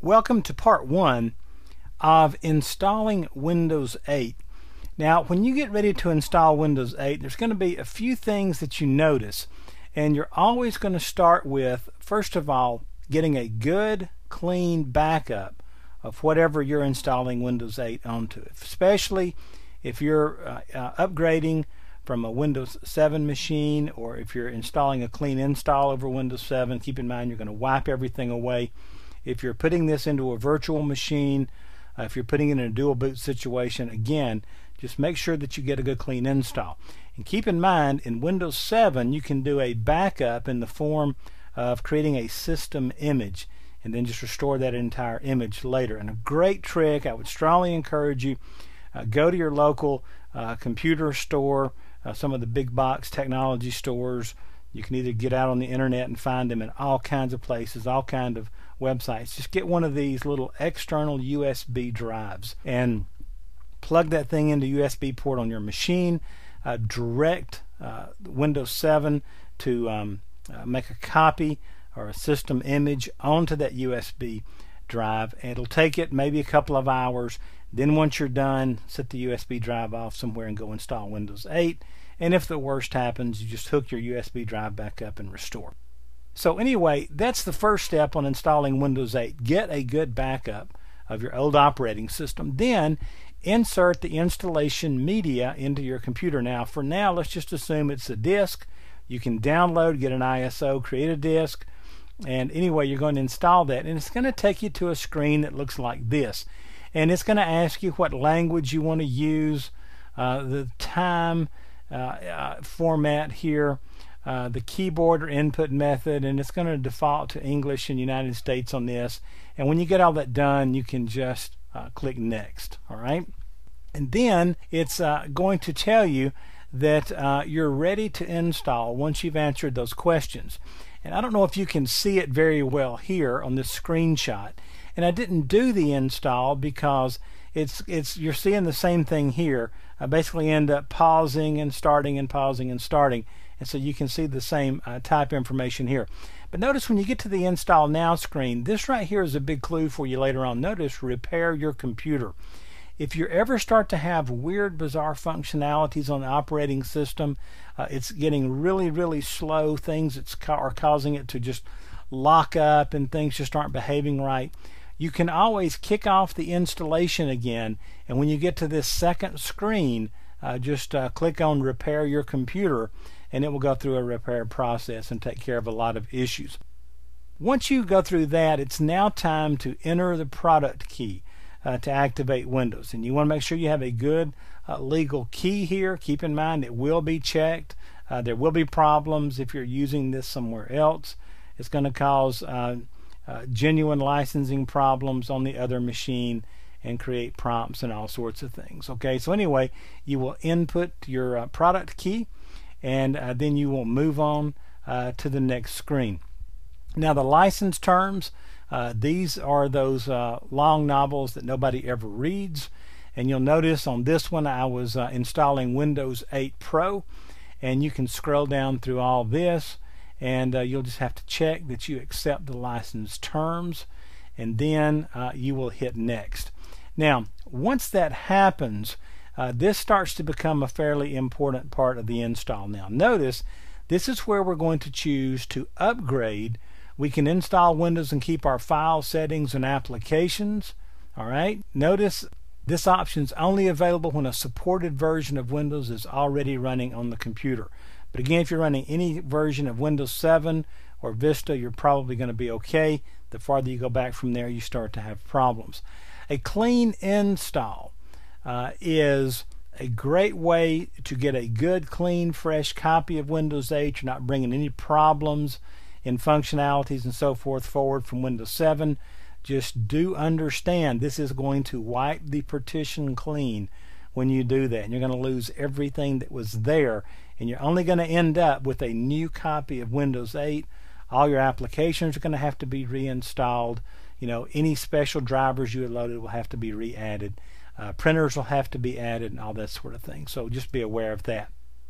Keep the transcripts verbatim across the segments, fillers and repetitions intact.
Welcome to part one of installing Windows eight. Now, when you get ready to install Windows eight, there's going to be a few things that you notice, and you're always going to start with, first of all, getting a good, clean backup of whatever you're installing Windows eight onto, especially if you're uh, uh, upgrading from a Windows seven machine, or if you're installing a clean install over Windows seven. Keep in mind you're going to wipe everything away. If you're putting this into a virtual machine, uh, if you're putting it in a dual boot situation, again, just make sure that you get a good clean install. And keep in mind, in Windows seven you can do a backup in the form of creating a system image and then just restore that entire image later. And a great trick, I would strongly encourage you, uh, go to your local uh, computer store, uh, some of the big box technology stores. You can either get out on the internet and find them in all kinds of places, all kinds of websites. Just get one of these little external U S B drives and plug that thing into U S B port on your machine. Uh, direct uh, Windows seven to um, uh, make a copy or a system image onto that U S B drive. And it'll take it maybe a couple of hours. Then once you're done, set the U S B drive off somewhere and go install Windows eight. And if the worst happens, you just hook your U S B drive back up and restore. So anyway, that's the first step on installing Windows eight. Get a good backup of your old operating system. Then insert the installation media into your computer. Now, for now, let's just assume it's a disk. You can download, get an I S O, create a disk, and anyway, you're going to install that. And it's going to take you to a screen that looks like this. And it's going to ask you what language you want to use, uh, the time, uh, uh, format here, uh, the keyboard or input method, and it's going to default to English in the United States on this. And when you get all that done, you can just uh, click Next. All right, and then it's uh, going to tell you that uh, you're ready to install once you've answered those questions. And I don't know if you can see it very well here on this screenshot. And I didn't do the install because it's it's you're seeing the same thing here. I basically end up pausing and starting and pausing and starting, and so you can see the same uh, type information here. But notice when you get to the Install Now screen, this right here is a big clue for you later on. Notice Repair Your Computer. If you ever start to have weird, bizarre functionalities on the operating system, uh, it's getting really, really slow, things that ca are causing it to just lock up and things just aren't behaving right, you can always kick off the installation again, and when you get to this second screen, uh, just uh, click on Repair Your Computer, and it will go through a repair process and take care of a lot of issues. Once you go through that, it's now time to enter the product key uh, to activate Windows. And you want to make sure you have a good uh, legal key here. Keep in mind it will be checked. Uh, there will be problems if you're using this somewhere else. It's going to cause uh, uh, genuine licensing problems on the other machine and create prompts and all sorts of things. Okay, so anyway, you will input your uh, product key, and uh, then you will move on uh, to the next screen. Now, the license terms, uh, these are those uh, long novels that nobody ever reads. And you'll notice on this one I was uh, installing Windows eight Pro, and you can scroll down through all this, and uh, you'll just have to check that you accept the license terms, and then uh, you will hit Next. Now, once that happens, uh, this starts to become a fairly important part of the install. Now, notice this is where we're going to choose to upgrade. We can install Windows and keep our file settings and applications. All right, notice this option is only available when a supported version of Windows is already running on the computer. But again, if you're running any version of Windows seven or Vista, you're probably going to be okay. The farther you go back from there, you start to have problems. A clean install uh, is a great way to get a good, clean, fresh copy of Windows eight. You're not bringing any problems in functionalities and so forth forward from Windows seven. Just do understand this is going to wipe the partition clean when you do that, and you're going to lose everything that was there, and you're only going to end up with a new copy of Windows eight. All your applications are going to have to be reinstalled. You know, any special drivers you had loaded will have to be re-added. Uh, printers will have to be added and all that sort of thing. So just be aware of that.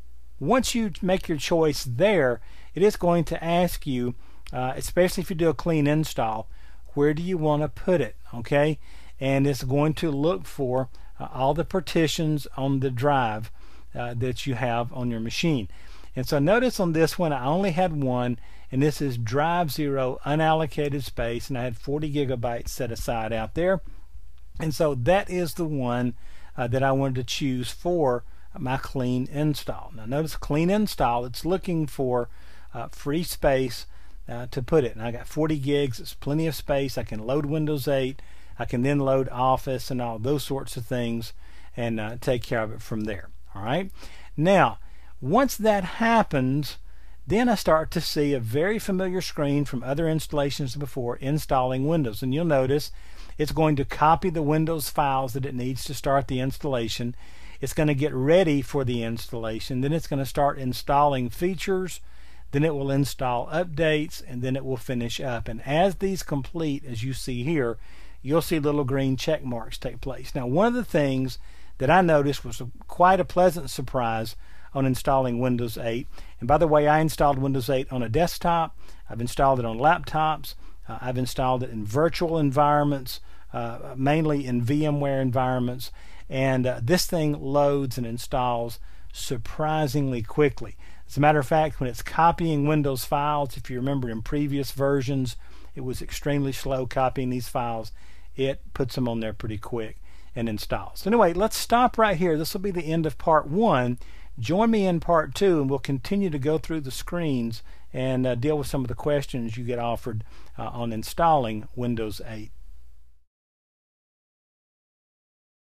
Once you make your choice there, it is going to ask you, uh, especially if you do a clean install, where do you want to put it, okay? And it's going to look for uh, all the partitions on the drive uh, that you have on your machine. And so notice on this one I only had one, and this is drive zero unallocated space, and I had forty gigabytes set aside out there. And so that is the one uh, that I wanted to choose for my clean install. Now notice clean install, it's looking for uh, free space uh, to put it. And I got forty gigs, it's plenty of space. I can load Windows eight, I can then load Office and all those sorts of things and uh, take care of it from there. All right. Now once that happens, then I start to see a very familiar screen from other installations before, installing Windows. And you'll notice it's going to copy the Windows files that it needs to start the installation. It's going to get ready for the installation. Then it's going to start installing features. Then it will install updates, and then it will finish up. And as these complete, as you see here, you'll see little green check marks take place. Now, one of the things that I noticed was a, quite a pleasant surprise on installing Windows eight. And by the way, I installed Windows eight on a desktop. I've installed it on laptops. Uh, I've installed it in virtual environments, uh, mainly in VMware environments. And uh, this thing loads and installs surprisingly quickly. As a matter of fact, when it's copying Windows files, if you remember in previous versions, it was extremely slow copying these files. It puts them on there pretty quick and installs. So anyway, let's stop right here. This will be the end of part one. Join me in part two, and we'll continue to go through the screens and uh, deal with some of the questions you get offered uh, on installing Windows eight.